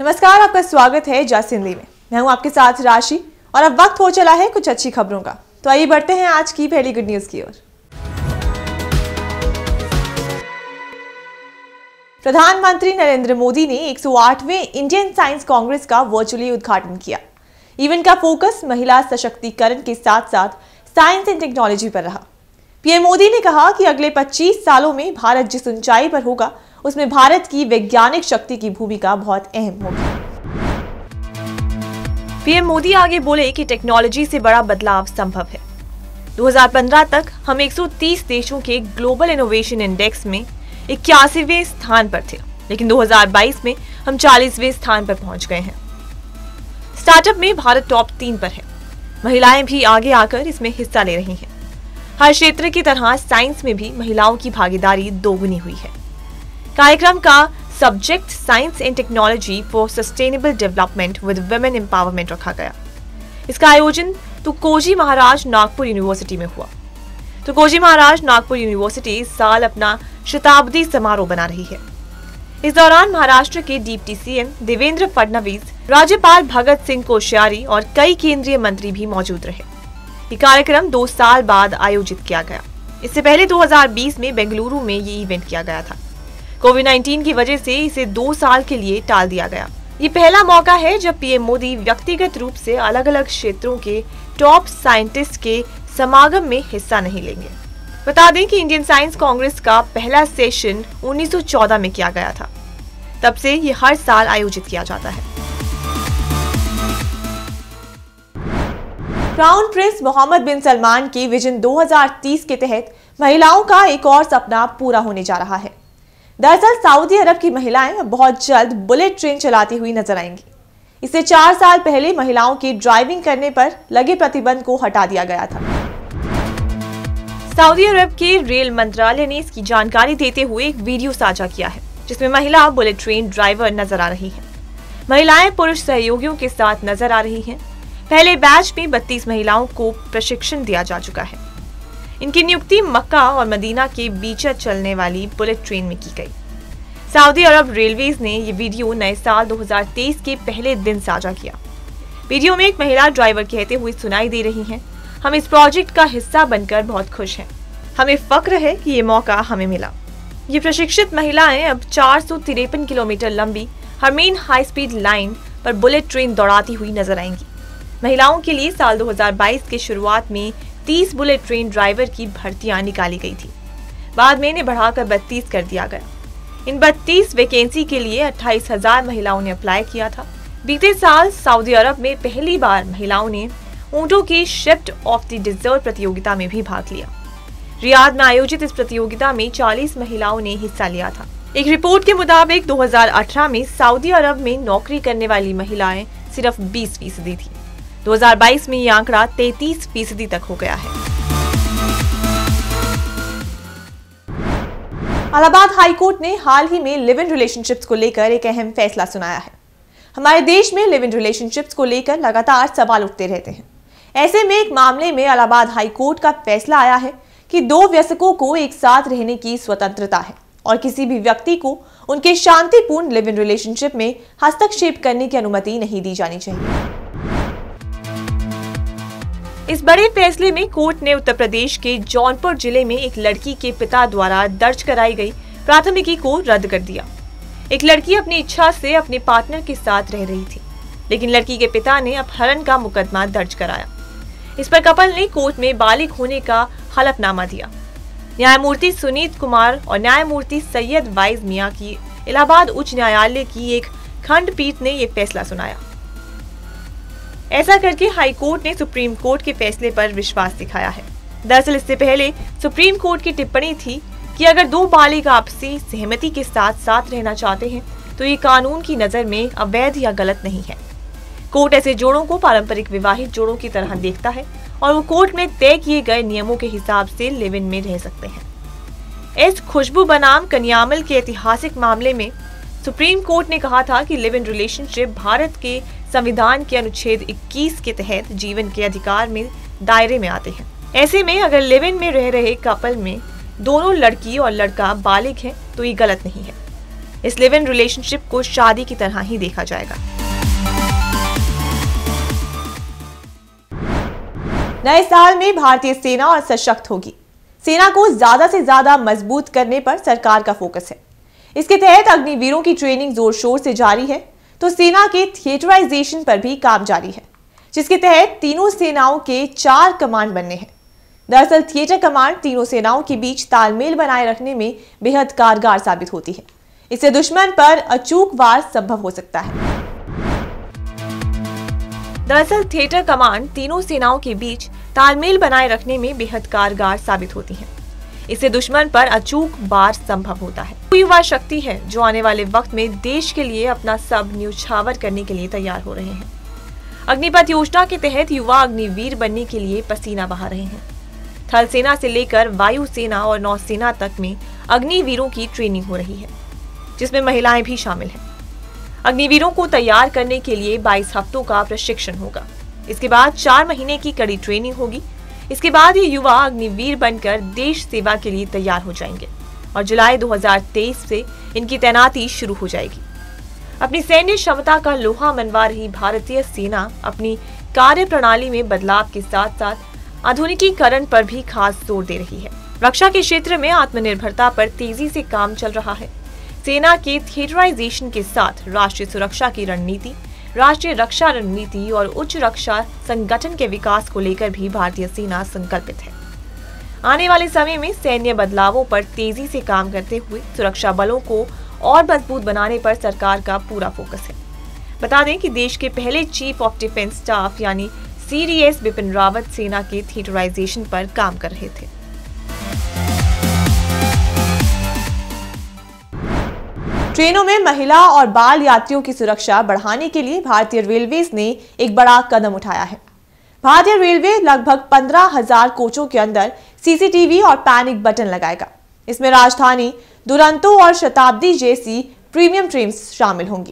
नमस्कार, आपका स्वागत है जस हिंदी में। मैं हूं आपके साथ राशि और अब वक्त हो चला है कुछ अच्छी खबरों का। तो आइए बढ़ते हैं आज की पहली गुड न्यूज की ओर। प्रधानमंत्री नरेंद्र मोदी ने 108वें इंडियन साइंस कांग्रेस का वर्चुअली उद्घाटन किया। इवेंट का फोकस महिला सशक्तिकरण के साथ साथ साइंस एंड टेक्नोलॉजी पर रहा। पीएम मोदी ने कहा कि अगले 25 सालों में भारत जिस ऊंचाई पर होगा उसमें भारत की वैज्ञानिक शक्ति की भूमिका बहुत अहम होगी। पीएम मोदी आगे बोले कि टेक्नोलॉजी से बड़ा बदलाव संभव है। 2015 तक हम 130 देशों के ग्लोबल इनोवेशन इंडेक्स में 81वें स्थान पर थे, लेकिन 2022 में हम 40वें स्थान पर पहुंच गए हैं। स्टार्टअप में भारत टॉप 3 पर है। महिलाएं भी आगे आकर इसमें हिस्सा ले रही हैं। हर क्षेत्र की तरह साइंस में भी महिलाओं की भागीदारी दोगुनी हुई है। कार्यक्रम का subject science and technology for sustainable development with women empowerment रखा गया। इसका आयोजन तुकोजी महाराज नागपुर यूनिवर्सिटी में हुआ। तुकोजी महाराज नागपुर यूनिवर्सिटी इस साल अपना शताब्दी समारोह बना रही है। इस दौरान महाराष्ट्र के डिप्टी सीएम देवेंद्र फडणवीस, राज्यपाल भगत सिंह कोश्यारी और कई केंद्रीय मंत्री भी मौजूद रहे। ये कार्यक्रम 2 साल बाद आयोजित किया गया। इससे पहले 2020 में बेंगलुरु में ये इवेंट किया गया था। कोविड-19 की वजह से इसे 2 साल के लिए टाल दिया गया। ये पहला मौका है जब पीएम मोदी व्यक्तिगत रूप से अलग अलग क्षेत्रों के टॉप साइंटिस्ट के समागम में हिस्सा नहीं लेंगे। बता दें कि इंडियन साइंस कांग्रेस का पहला सेशन 1914 में किया गया था। तब से ये हर साल आयोजित किया जाता है। Crown prince Mohammed bin Salman की विजन 2030 के तहत महिलाओं का एक और सपना पूरा होने जा रहा है। दरअसल सऊदी अरब की महिलाएं बहुत जल्द बुलेट ट्रेन चलाती हुई नजर आएंगी। इससे 4 साल पहले महिलाओं की ड्राइविंग करने पर लगे प्रतिबंध को हटा दिया गया था। सऊदी अरब के रेल मंत्रालय ने इसकी जानकारी देते हुए एक वीडियो साझा किया है, जिसमें महिला बुलेट ट्रेन ड्राइवर नजर आ रही हैं। महिलाएं पुरुष सहयोगियों के साथ नजर आ रही हैं। पहले बैच में 32 महिलाओं को प्रशिक्षण दिया जा चुका है। इनकी नियुक्ति मक्का और मदीना के बीच चलने वाली बुलेट ट्रेन में की गई। सऊदी अरब रेलवेज ने ये वीडियो नए साल 2023 के पहले दिन साझा किया। वीडियो में एक महिला ड्राइवर कहते हुए सुनाई दे रही हैं, हम इस प्रोजेक्ट का हिस्सा बनकर बहुत खुश हैं। हमें फक्र है कि ये मौका हमें मिला। ये प्रशिक्षित महिलाएं अब 453 किलोमीटर लंबी हरमेन हाई स्पीड लाइन पर बुलेट ट्रेन दौड़ाती हुई नजर आएंगी। महिलाओं के लिए साल 2022 के शुरुआत में 30 बुलेट ट्रेन ड्राइवर की भर्तियां निकाली गई थी। बाद में इन्हें बढ़ाकर 32 कर दिया गया। इन 32 वैकेंसी के लिए 28,000 महिलाओं ने अप्लाई किया था। बीते साल सऊदी अरब में पहली बार महिलाओं ने ऊंटों की शिफ्ट ऑफ द डिजर्ट प्रतियोगिता में भी भाग लिया। रियाद में आयोजित इस प्रतियोगिता में 40 महिलाओं ने हिस्सा लिया था। एक रिपोर्ट के मुताबिक 2018 में सऊदी अरब में नौकरी करने वाली महिलाएं सिर्फ 20% थी। 2022 में ये आंकड़ा 33% तक हो गया है। इलाहाबाद हाईकोर्ट ने हाल ही में लिव इन रिलेशनशिप्स को लेकर एक अहम फैसला सुनाया है। हमारे देश में लिव इन रिलेशनशिप्स को लेकर लगातार सवाल उठते रहते हैं। ऐसे में एक मामले में इलाहाबाद हाईकोर्ट का फैसला आया है कि 2 वयस्कों को एक साथ रहने की स्वतंत्रता है और किसी भी व्यक्ति को उनके शांतिपूर्ण लिव इन रिलेशनशिप में हस्तक्षेप करने की अनुमति नहीं दी जानी चाहिए। इस बड़े फैसले में कोर्ट ने उत्तर प्रदेश के जौनपुर जिले में एक लड़की के पिता द्वारा दर्ज कराई गई प्राथमिकी को रद्द कर दिया। एक लड़की अपनी इच्छा से अपने पार्टनर के साथ रह रही थी, लेकिन लड़की के पिता ने अपहरण का मुकदमा दर्ज कराया। इस पर कपल ने कोर्ट में बालिग होने का हलफनामा दिया। न्यायमूर्ति सुनीत कुमार और न्यायमूर्ति सैयद वाइज मियां की इलाहाबाद उच्च न्यायालय की एक खंडपीठ ने यह फैसला सुनाया। ऐसा करके हाई कोर्ट ने सुप्रीम कोर्ट के फैसले पर विश्वास दिखाया है। दरअसल इससे पहले सुप्रीम कोर्ट की टिप्पणी थी कि अगर 2 बालिग आपसी सहमति के साथ साथ रहना चाहते हैं तो ये कानून की नजर में अवैध या गलत नहीं है। कोर्ट ऐसे जोड़ों को पारंपरिक विवाहित जोड़ों की तरह देखता है और वो कोर्ट में तय किए गए नियमों के हिसाब से लिव इन में रह सकते हैं। इस खुशबू बनाम कन्यामल के ऐतिहासिक मामले में सुप्रीम कोर्ट ने कहा था कि लिव इन रिलेशनशिप भारत के संविधान के अनुच्छेद 21 के तहत जीवन के अधिकार में दायरे में आते हैं। ऐसे में अगर लिव इन में रह रहे कपल में दोनों लड़की और लड़का बालिग हैं तो ये गलत नहीं है। इस लिव इन रिलेशनशिप को शादी की तरह ही देखा जाएगा। नए साल में भारतीय सेना और सशक्त होगी। सेना को ज्यादा से ज्यादा मजबूत करने पर सरकार का फोकस है। इसके तहत अग्निवीरों की ट्रेनिंग जोर शोर से जारी है, तो सेना के थिएटराइजेशन पर भी काम जारी है, जिसके तहत तीनों सेनाओं के 4 कमांड बनने हैं। दरअसल थिएटर कमांड तीनों सेनाओं के बीच तालमेल बनाए रखने में बेहद कारगर साबित होती है। इससे दुश्मन पर अचूक वार संभव हो सकता है। दरअसल थिएटर कमांड तीनों सेनाओं के बीच तालमेल बनाए रखने में बेहद कारगर साबित होती है। इससे दुश्मन पर अचूक वार संभव होता है। युवा शक्ति है जो आने वाले वक्त में देश के लिए अपना सब न्यौछावर करने के लिए तैयार हो रहे हैं। अग्निपथ योजना के तहत युवा अग्निवीर बनने के लिए पसीना बहा रहे हैं। थल सेना से लेकर वायुसेना और नौसेना तक में अग्निवीरों की ट्रेनिंग हो रही है, जिसमें महिलाएं भी शामिल हैं। अग्निवीरों को तैयार करने के लिए 22 हफ्तों का प्रशिक्षण होगा। इसके बाद 4 महीने की कड़ी ट्रेनिंग होगी। इसके बाद ये युवा अग्निवीर बनकर देश सेवा के लिए तैयार हो जाएंगे और जुलाई 2023 से इनकी तैनाती शुरू हो जाएगी। अपनी सैन्य क्षमता का लोहा मनवा रही भारतीय सेना अपनी कार्य प्रणाली में बदलाव के साथ साथ आधुनिकीकरण पर भी खास जोर दे रही है। रक्षा के क्षेत्र में आत्मनिर्भरता पर तेजी से काम चल रहा है। सेना के थिएटराइजेशन के साथ राष्ट्रीय सुरक्षा की रणनीति, राष्ट्रीय रक्षा रणनीति और उच्च रक्षा संगठन के विकास को लेकर भी भारतीय सेना संकल्पित है। आने वाले समय में सैन्य बदलावों पर तेजी से काम करते हुए सुरक्षा बलों को और मजबूत बनाने पर सरकार का पूरा फोकस है। बता दें कि देश के पहले चीफ ऑफ डिफेंस स्टाफ यानी CDS बिपिन रावत सेना के थिएटराइजेशन पर काम कर रहे थे। ट्रेनों में महिला और बाल यात्रियों की सुरक्षा बढ़ाने के लिए भारतीय रेलवे ने एक बड़ा कदम उठाया है। भारतीय रेलवे लगभग 15,000 कोचों के अंदर CCTV और पैनिक बटन लगाएगा। इसमें राजधानी, दुरंतो और शताब्दी जैसी प्रीमियम ट्रेन्स शामिल होंगी।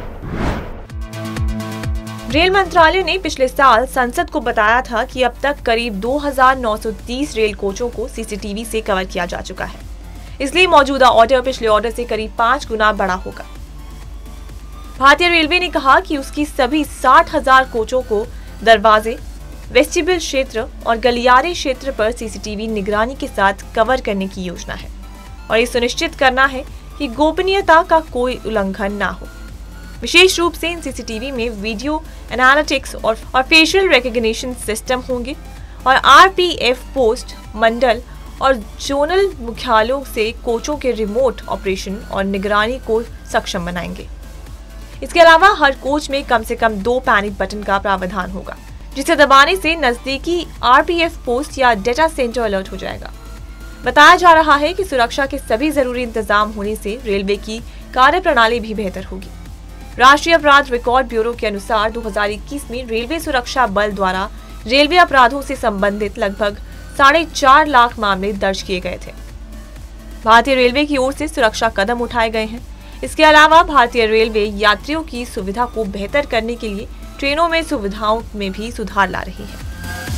रेल मंत्रालय ने पिछले साल संसद को बताया था कि अब तक करीब 2,930 रेल कोचों को CCTV से कवर किया जा चुका है। इसलिए मौजूदा ऑर्डर पिछले ऑर्डर से करीब 5 गुना बड़ा होगा। भारतीय रेलवे ने कहा कि उसकी सभी 60,000 कोचों को दरवाजे, वेस्टिब्यूल क्षेत्र और गलियारे क्षेत्र पर CCTV निगरानी के साथ कवर करने की योजना है और ये सुनिश्चित करना है कि गोपनीयता का कोई उल्लंघन ना हो। विशेष रूप से इन CCTV में वीडियो एनालिटिक्स और फेशियल रिकॉग्निशन सिस्टम होंगे और RPF पोस्ट, मंडल और जोनल मुख्यालयों से कोचों के रिमोट ऑपरेशन और निगरानी को सक्षम बनाएंगे। इसके अलावा हर कोच में कम से कम 2 पैनिक बटन का प्रावधान होगा, जिसे दबाने से नजदीकी RPF पोस्ट या डेटा सेंटर अलर्ट हो जाएगा। बताया जा रहा है कि सुरक्षा के सभी जरूरी इंतजाम होने से रेलवे की कार्यप्रणाली भी बेहतर होगी। राष्ट्रीय अपराध रिकॉर्ड ब्यूरो के अनुसार 2021 में रेलवे सुरक्षा बल द्वारा रेलवे अपराधों से संबंधित लगभग 4.5 लाख मामले दर्ज किए गए थे। भारतीय रेलवे की ओर से सुरक्षा कदम उठाए गए हैं। इसके अलावा भारतीय रेलवे यात्रियों की सुविधा को बेहतर करने के लिए ट्रेनों में सुविधाओं में भी सुधार ला रही है।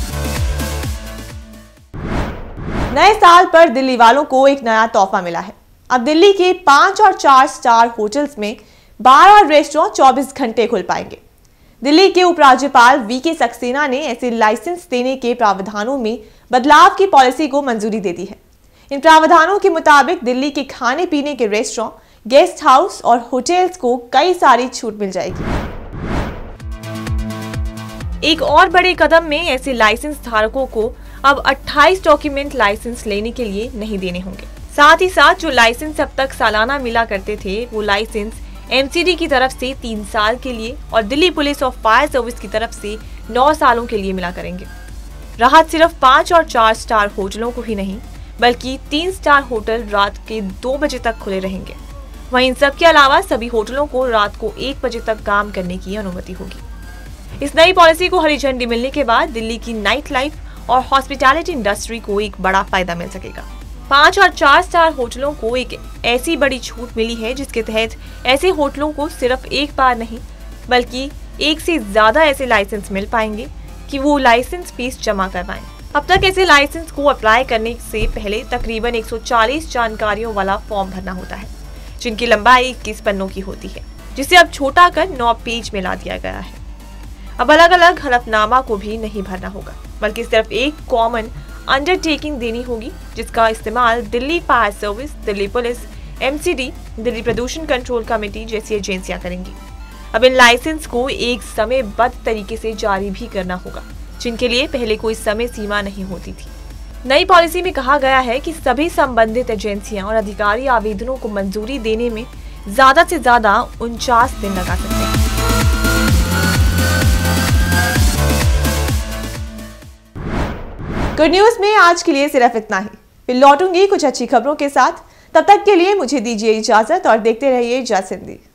नए साल पर दिल्ली वालों को एक नया तोहफा मिला है। अब दिल्ली के 5 और 4 स्टार होटल्स में बार और रेस्टोरेंट 24 घंटे खुल पाएंगे। दिल्ली के उपराज्यपाल VK सक्सेना ने ऐसे लाइसेंस देने के प्रावधानों में बदलाव की पॉलिसी को मंजूरी दे दी है। इन प्रावधानों के मुताबिक दिल्ली के खाने पीने के रेस्टोरेंट, गेस्ट हाउस और होटल्स को कई सारी छूट मिल जाएगी। एक और बड़े कदम में ऐसे लाइसेंस धारकों को अब 28 डॉक्यूमेंट लाइसेंस लेने के लिए नहीं देने होंगे। साथ ही साथ जो लाइसेंस अब तक सालाना मिला करते थे, वो लाइसेंस MCD की तरफ से 3 साल के लिए और दिल्ली पुलिस और फायर सर्विस की तरफ से 9 सालों के लिए मिला करेंगे। राहत सिर्फ 5 और 4 स्टार होटलों को ही नहीं, बल्कि 3 स्टार होटल रात के 2 बजे तक खुले रहेंगे। वहीं इन सब के अलावा सभी होटलों को रात को 1 बजे तक काम करने की अनुमति होगी। इस नई पॉलिसी को हरी झंडी मिलने के बाद दिल्ली की नाइट लाइफ और हॉस्पिटैलिटी इंडस्ट्री को एक बड़ा फायदा मिल सकेगा। 5 और 4 स्टार होटलों को एक ऐसी बड़ी छूट मिली है जिसके तहत ऐसे होटलों को सिर्फ एक बार नहीं, बल्कि एक से ज्यादा ऐसे लाइसेंस मिल पाएंगे कि वो लाइसेंस फीस जमा करवाएं। अब तक ऐसे लाइसेंस को अप्लाई करने से पहले तकरीबन 140 जानकारियों वाला फॉर्म भरना होता है। जिनकी लंबाई 21 पन्नों की होती है, जिसे अब छोटा कर 9 पेज में ला दिया गया है। अब अलग अलग हलफनामा को भी नहीं भरना होगा, बल्कि सिर्फ एक कॉमन अंडरटेकिंग देनी होगी, जिसका इस्तेमाल Delhi fire service, Delhi police, MCD, Delhi प्रदूषण कंट्रोल कमेटी जैसी एजेंसियां करेंगी। अब इन लाइसेंस को एक समयबद्ध तरीके से जारी भी करना होगा, जिनके लिए पहले कोई समय सीमा नहीं होती थी। नई पॉलिसी में कहा गया है कि सभी संबंधित एजेंसियां और अधिकारी आवेदनों को मंजूरी देने में ज्यादा से ज्यादा 49 दिन लगा सकते हैं। गुड न्यूज में आज के लिए सिर्फ इतना ही। फिर लौटूंगी कुछ अच्छी खबरों के साथ। तब तक के लिए मुझे दीजिए इजाजत और देखते रहिए जय सिंधी।